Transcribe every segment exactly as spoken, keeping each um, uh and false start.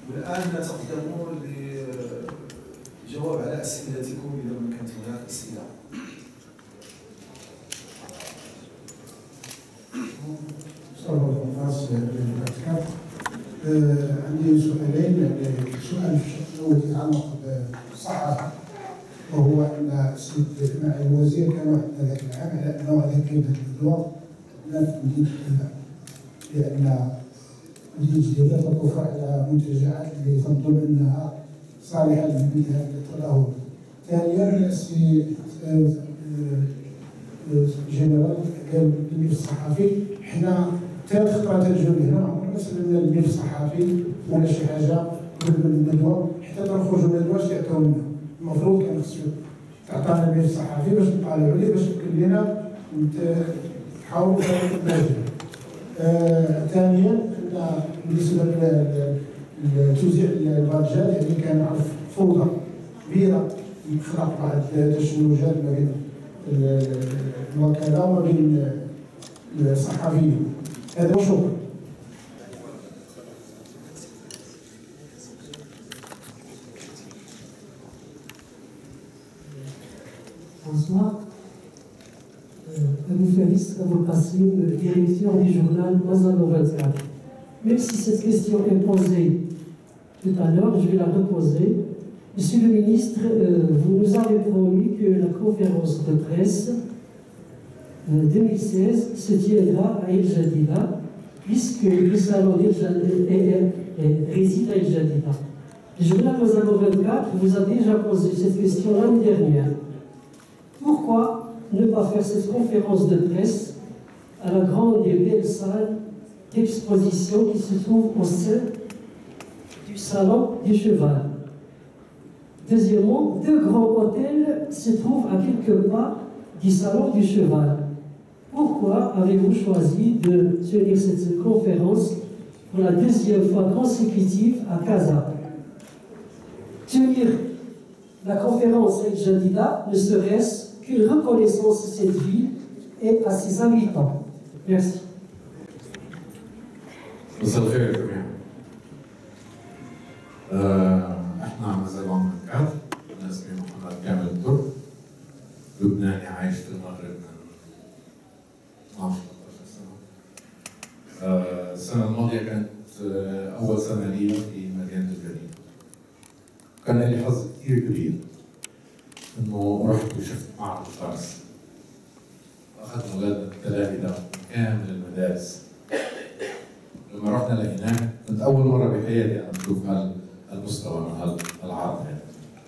والآن نتقدم لجواب على أسئلتكم إذا ما كانت هناك أسئلة. عندي سؤالين. السؤال الأول يتعلق بالصحة، وهو أن السيد معالي الوزير كان وعدنا ذاك العام على أنه غادي يقيم هذا الندوة هنا في مدينة الجزائر، لأن مدينة الجزائر تطوف على منتجعات اللي تنظن أنها صالحة للبناء للتدهور. ثانيا السي جنرال قال للملف الصحفي حنا ثلاث خطرات تجول هنا عمرنا ما سلمنا الملف الصحفي ولا شي حاجه قبل الندوه حتى نخرجوا من الندوه اش يعطيو لنا. المفروض كان خصو تعطانا الملف الصحفي باش نطالعوا عليه باش يمكن لنا نحاولوا نواجهوا. ثانيا ان بالنسبه لتوزيع البادجات يعني كان عرف فوضى كبيره خلق بعض التشنجات ما بين الوكاله وما بين الصحفيين. هذا هو. شكرا. Bonsoir. Abou Faris Abou Kassim, direction du journal Mazalo vingt-quatre. Même si cette question est posée tout à l'heure, je vais la reposer. Monsieur le ministre, euh, vous nous avez promis que la conférence de presse euh, deux mille seize se tiendra à El Jadida, puisque le salon d'El Jadida réside à El Jadida. Le journal Mazalo vingt-quatre vous a déjà posé cette question l'année dernière. Pourquoi ne pas faire cette conférence de presse à la grande et belle salle d'exposition qui se trouve au sein du salon du cheval? Deuxièmement, deux grands hôtels se trouvent à quelques pas du salon du cheval. Pourquoi avez-vous choisi de tenir cette conférence pour la deuxième fois consécutive à Casa? Tenir la conférence à El Jadida ne serait-ce qu'une reconnaissance à cette ville et à ses habitants? Merci. مساء الخير يا جميع. احنا مازال عمرنا كات، انا اسمي محمد كامل الترك، لبناني عايش في المغرب من اثنعش ثلاثة عشر سنة. السنة الماضية كانت أول سنة لي في مدينة الجليل. كان لي حظ كثير كبير إنه رحت وشفت معرض فارس. أخذنا أولادنا التلاميذ من كامل المدارس. لما رحنا لهناك كنت أول مرة بحياتي أنا بشوف هالمستوى من هالعرض هذا.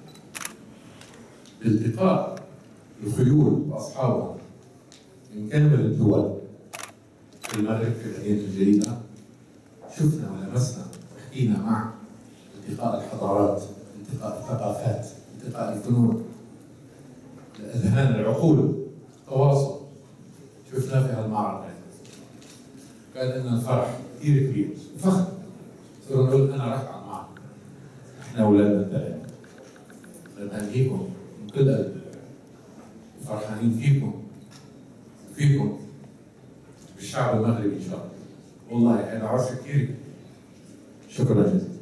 بالتقاء الخيول وأصحابها من كامل الدول في المغرب في مدينة الجليلة، شفنا ولمسنا وحكينا مع التقاء الحضارات، التقاء الثقافات، التقاء الفنون، الأذهان، العقول، التواصل، شفناه في هالمعرض هذا. كان لنا الفرح كثير كبير وفخر. صرنا نقول أنا رحت على المعرض، إحنا أولادنا الثلاثة. بنهنيكم من كل قلب، فرحانين فيكم وفيكم بالشعب المغربي إن شاء الله. والله هذا عرس كثير. شكرا جزيلا.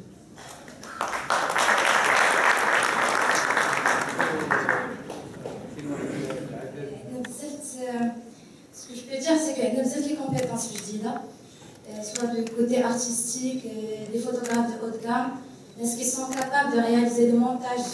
Ce que je peux dire, c'est qu'il y a des compétences, je dis là, soit du côté artistique, des photographes de haut de gamme, est-ce qu'ils sont capables de réaliser des montages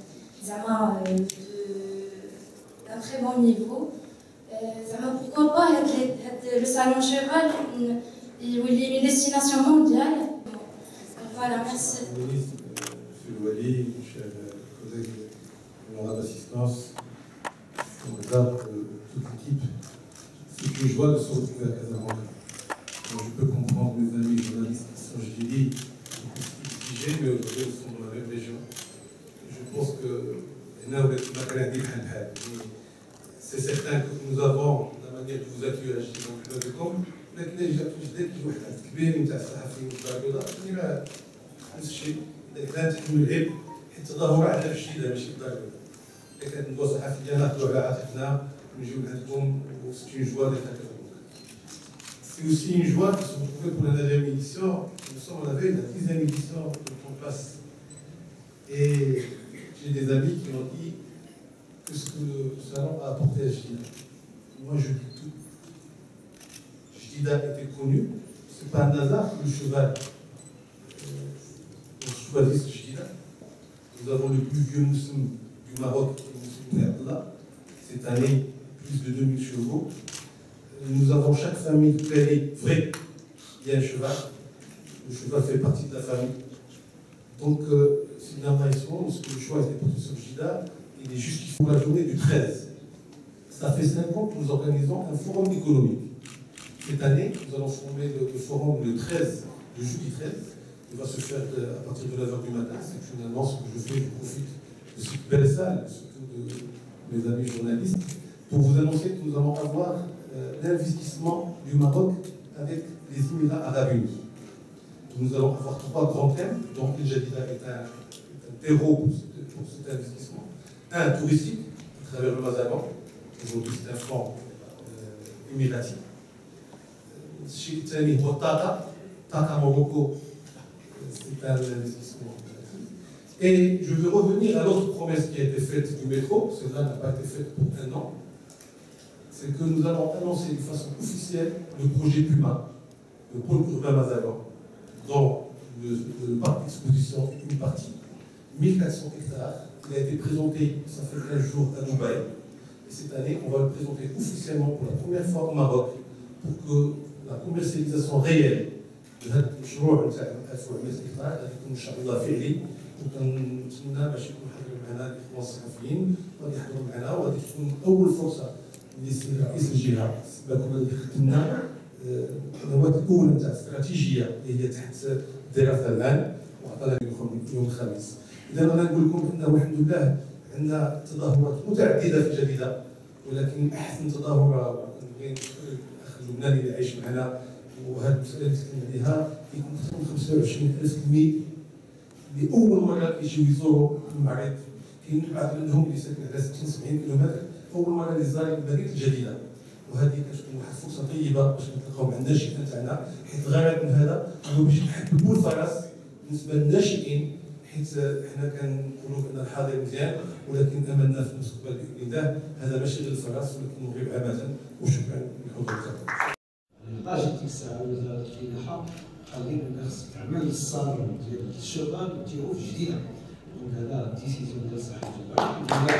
d'un très bon niveau. Pourquoi pas le salon cheval, il est une destination mondiale. Voilà, merci. Monsieur le Wali, cher collègue honorable d'assistance, honorable toute l'équipe, c'est une joie de se retrouver à Casablanca. Je peux comprendre mes amis journalistes qui sont, je l'ai dit, figés, mais aujourd'hui ils sont dans la même région. Je pense que c'est certain que nous avons la manière de vous accueillir à J D com, mais que les gens qui ont واحد كبير نتاع الصحفيين والباكولا اللي ما نفس الشيء اذا كانت تحمل العيب حيت التظاهر على في الشيء ماشي الباكولا. اذا كانت ندوه صحفيه ناخذوا على عاتقنا ونجيو لعندكم وسي اون جوا d'être à Casablanca. C'est aussi une joie de se retrouver pour la neuvième édition. Nous sommes à la veille de la dixième édition de passe. Et j'ai des amis qui m'ont dit que ce que le salon a apporté à Jdida. Moi, je dis tout. Jdida était connu. Ce n'est pas un hasard que le cheval euh, choisisse Jdida. Nous avons le plus vieux moussoum du Maroc, le moussoum Abdallah. Cette année, plus de deux mille chevaux. Nous avons chaque famille prairie vraie. Il y a un cheval. Le cheval fait partie de la famille. Donc, euh, c'est une information, parce que le choix a été porté sur Jdida. Il est juste qu'il faut la journée du treize. Ça fait cinq ans que nous organisons un forum économique. Cette année, nous allons former le, le forum le treize, le jeudi treize. Il va se faire de, à partir de neuf heures du matin. C'est une annonce que je fais, je profite de cette belle salle, surtout de mes amis journalistes, pour vous annoncer que nous allons avoir euh, l'investissement du Maroc avec les Émirats Arabes Unis. Nous allons avoir trois grands thèmes, dont le Jdida est un, un terreau pour, ce, pour cet investissement. Un touristique, à travers le Mazaban. Aujourd'hui, c'est un franc euh, émiratif. Chez Tani, Tata, Tata Morocco, c'est un investissement. Et je veux revenir à l'autre promesse qui a été faite du métro, celle-là n'a pas été faite pour un an. C'est que nous allons annoncer de façon officielle le projet Puma, le pôle urbain Mazaban, dont le, le parc d'exposition est une partie, mille quatre cents hectares. Il a été présenté, ça fait quinze jours, à Dubaï. Et cette année, on va le présenter officiellement pour la première fois au Maroc, pour que la commercialisation réelle de هذا المشروع نتاع ألف وأربعمائة هكتار غادي يكون ان شاء الله فعلي وكنتمنى باش يكون حاضر معنا الاخوان الصحفيين وغادي يحضروا معنا وغادي تكون اول فرصه للسيد رئيس الجهه باكم اللي خدمنا القنوات الاولى نتاع الاستراتيجيه اللي هي تحت دراسه الان وعطانا يوم الخميس. اذا انا نقول لكم انه الحمد لله عندنا تظاهرات متعدده في جديده ولكن احسن تظاهره كنبغي الاخ اللبناني اللي عايش معنا وهذه المساله اللي تكلم عليها يكون تقريبا خمسة وعشرين ألف تلميذ اللي اول مره كيجيو يزوروا المعرض. كاين بعض منهم اللي ساكن على ستين سبعين كيلومتر اول مره اللي زار المدينه الجديده وهذه كتكون واحد الفرصه طيبه باش نتلاقاو مع الناشئين تاعنا حيت الغرض من هذا هو باش نحببوا الفرس بالنسبه للناشئين حيت حنا كنقولوا بان الحاضر مزيان ولكن املنا في المستقبل باذن الله هذا ماشي غير الفرس ولكن المغرب عامه وشكرا لحضوركم. طاجي تيساع وزاره الفلاحه خلينا الناس تعمل الصالون ديال الشباب ديالو في جديده دونك هذا ديسيزيون ديال صاحب الجبال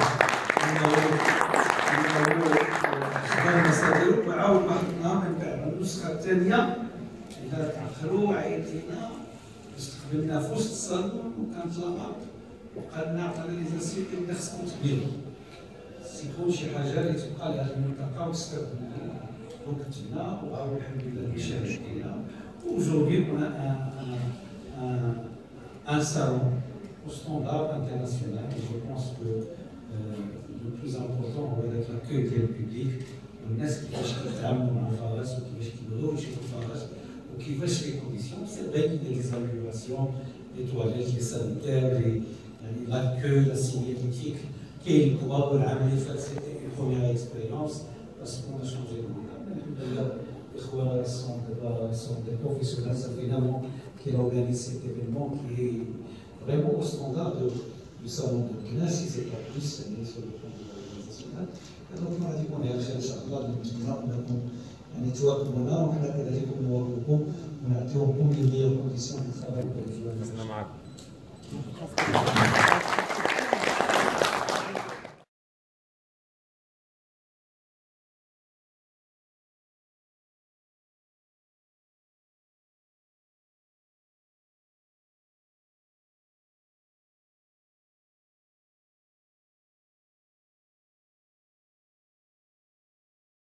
خدام المصادر وعاود بعضنا من بعد النسخه الثانيه اذا تاخروا عيط لينا استقبلنا في وسط الصالون وكانت لاغا وقالنا عطانا لي زاسيت اللي خصكم تبيعوا تكون شي حاجه اللي تبقى لهذه المنطقه وتستافد منها دونك كتبنا وعاود الحمد لله المشاهد ديالنا. Aujourd'hui, on a un, un, un, un salon au standard international et je pense que euh, le plus important هو هذاك l'accueil ديال البوبليك والناس كيفاش كيتعاملوا مع الفرس وكيفاش كيبغيو يشوفوا الفرس وكيفاش لي كونديسيون سي غادي دي زاميليوراسيون لي تواليت لي سانيتير لي يعني لاكوي لا سينياليتيك كاين الكبار والعمليه فات سيتي اون بروميير اكسبيريونس باسكو اون شونجي الحمد لله. Les joueurs sont, sont des professionnels, c'est évidemment qui organise cet événement qui est vraiment au standard de, du salon de Knas, si c'est pas plus, c'est sur le plan de l'organisationnel. Et donc, on a dit qu'on est allé chercher à la on a un étoile pour moi, on a dit qu'on a beaucoup, on a été au bon des meilleures conditions de travail pour les joueurs.